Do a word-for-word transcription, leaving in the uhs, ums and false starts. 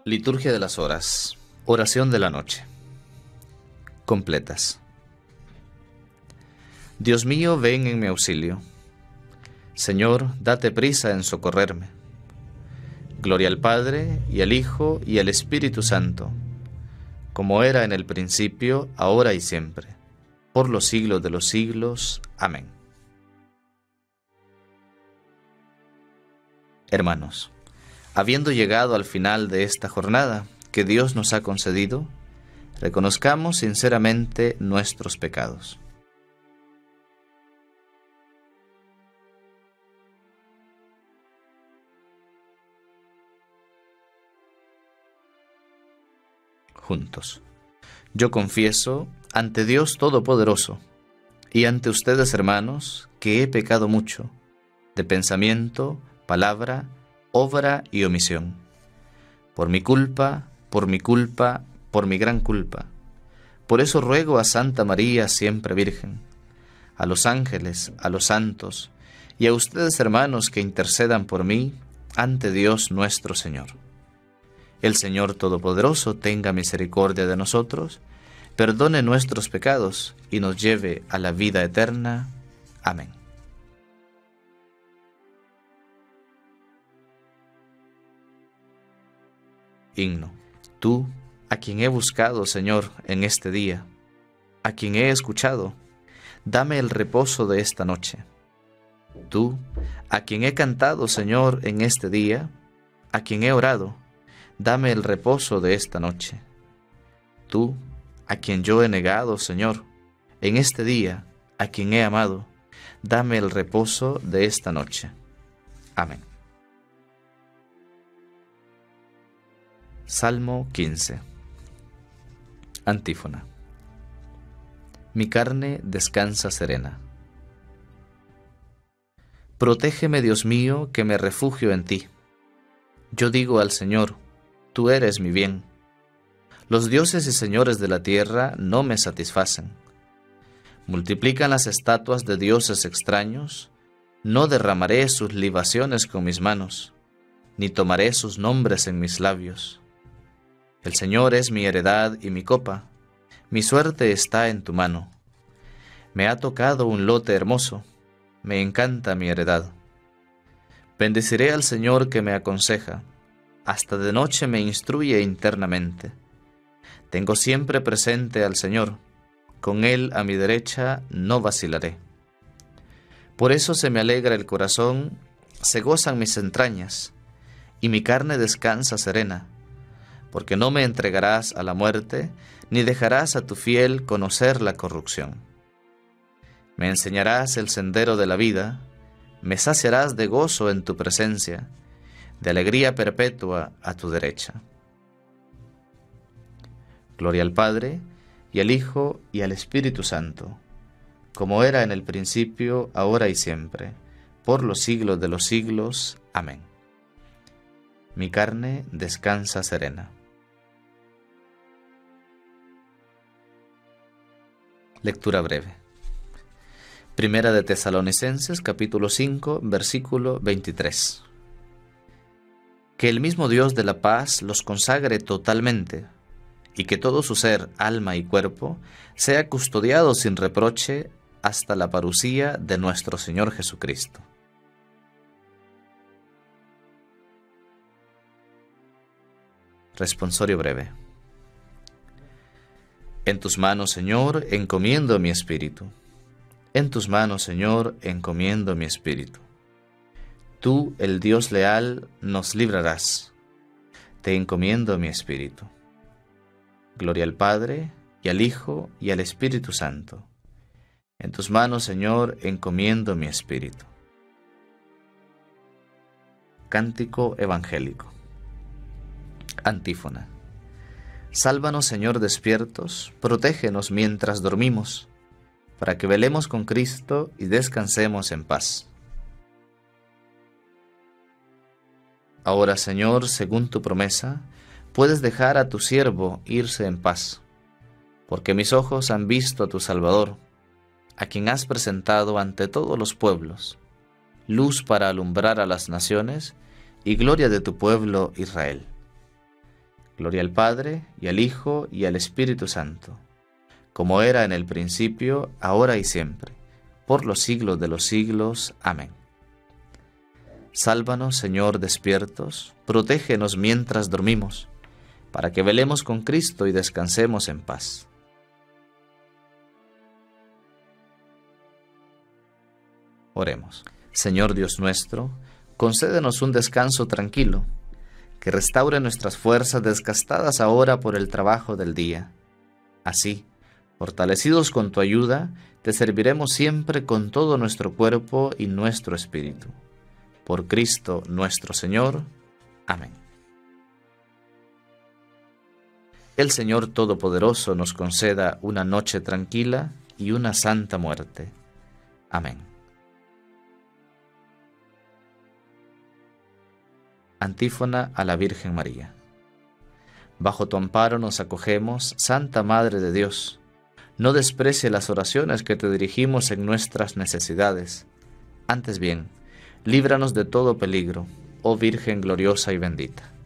Liturgia de las horas. Oración de la noche. Completas. Dios mío, ven en mi auxilio. Señor, date prisa en socorrerme. Gloria al Padre, y al Hijo, y al Espíritu Santo, como era en el principio, ahora y siempre, por los siglos de los siglos. Amén. Hermanos, habiendo llegado al final de esta jornada que Dios nos ha concedido, reconozcamos sinceramente nuestros pecados. Juntos. Yo confieso ante Dios Todopoderoso y ante ustedes, hermanos, que he pecado mucho, de pensamiento, palabra, obra y omisión. Por mi culpa, por mi culpa, por mi gran culpa. Por eso ruego a Santa María, siempre Virgen, a los ángeles, a los santos, y a ustedes, hermanos, que intercedan por mí ante Dios nuestro Señor. El Señor Todopoderoso tenga misericordia de nosotros, perdone nuestros pecados y nos lleve a la vida eterna. Amén. Himno. Tú, a quien he buscado, Señor, en este día, a quien he escuchado, dame el reposo de esta noche. Tú, a quien he cantado, Señor, en este día, a quien he orado, dame el reposo de esta noche. Tú, a quien yo he negado, Señor, en este día, a quien he amado, dame el reposo de esta noche. Amén. Salmo quince. Antífona. Mi carne descansa serena. Protégeme, Dios mío, que me refugio en ti. Yo digo al Señor, tú eres mi bien. Los dioses y señores de la tierra no me satisfacen. Multiplican las estatuas de dioses extraños. No derramaré sus libaciones con mis manos, ni tomaré sus nombres en mis labios. El Señor es mi heredad y mi copa. Mi suerte está en tu mano. Me ha tocado un lote hermoso. Me encanta mi heredad. Bendeciré al Señor que me aconseja. Hasta de noche me instruye internamente. Tengo siempre presente al Señor. Con Él a mi derecha no vacilaré. Por eso se me alegra el corazón, se gozan mis entrañas, y mi carne descansa serena, porque no me entregarás a la muerte, ni dejarás a tu fiel conocer la corrupción. Me enseñarás el sendero de la vida, me saciarás de gozo en tu presencia, de alegría perpetua a tu derecha. Gloria al Padre, y al Hijo, y al Espíritu Santo, como era en el principio, ahora y siempre, por los siglos de los siglos. Amén. Mi carne descansa serena. Lectura breve. Primera de Tesalonicenses, capítulo cinco, versículo veintitrés. Que el mismo Dios de la paz los consagre totalmente, y que todo su ser, alma y cuerpo, sea custodiado sin reproche hasta la parucía de nuestro Señor Jesucristo. Responsorio breve. En tus manos, Señor, encomiendo mi espíritu. En tus manos, Señor, encomiendo mi espíritu. Tú, el Dios leal, nos librarás. Te encomiendo mi espíritu. Gloria al Padre, y al Hijo, y al Espíritu Santo. En tus manos, Señor, encomiendo mi espíritu. Cántico evangélico. Antífona. Sálvanos, Señor, despiertos, protégenos mientras dormimos, para que velemos con Cristo y descansemos en paz. Ahora, Señor, según tu promesa, puedes dejar a tu siervo irse en paz, porque mis ojos han visto a tu Salvador, a quien has presentado ante todos los pueblos, luz para alumbrar a las naciones y gloria de tu pueblo Israel. Gloria al Padre, y al Hijo, y al Espíritu Santo, como era en el principio, ahora y siempre, por los siglos de los siglos. Amén. Sálvanos, Señor, despiertos, protégenos mientras dormimos, para que velemos con Cristo y descansemos en paz. Oremos. Señor Dios nuestro, concédenos un descanso tranquilo, que restaure nuestras fuerzas desgastadas ahora por el trabajo del día. Así, fortalecidos con tu ayuda, te serviremos siempre con todo nuestro cuerpo y nuestro espíritu. Por Cristo nuestro Señor. Amén. El Señor Todopoderoso nos conceda una noche tranquila y una santa muerte. Amén. Antífona a la Virgen María. Bajo tu amparo nos acogemos, Santa Madre de Dios. No desprecie las oraciones que te dirigimos en nuestras necesidades. Antes bien, líbranos de todo peligro, oh Virgen gloriosa y bendita.